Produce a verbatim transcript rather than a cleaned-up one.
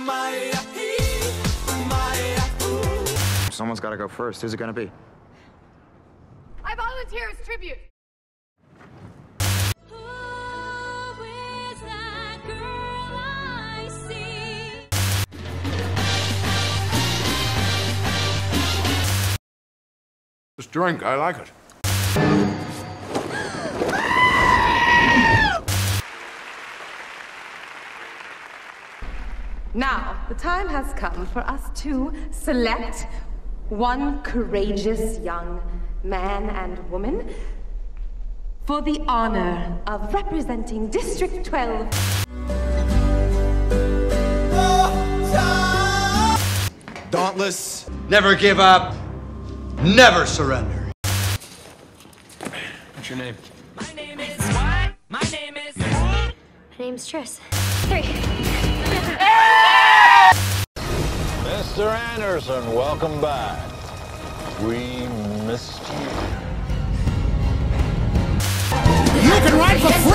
Someone's got to go first. Who's it going to be? I volunteer as tribute. This drink, I like it. Now, the time has come for us to select one courageous young man and woman for the honor of representing District twelve. Dauntless, never give up, never surrender. What's your name? My name is what? My name is My name's Tris. Three. Mister Anderson, welcome back. We missed you. You can write for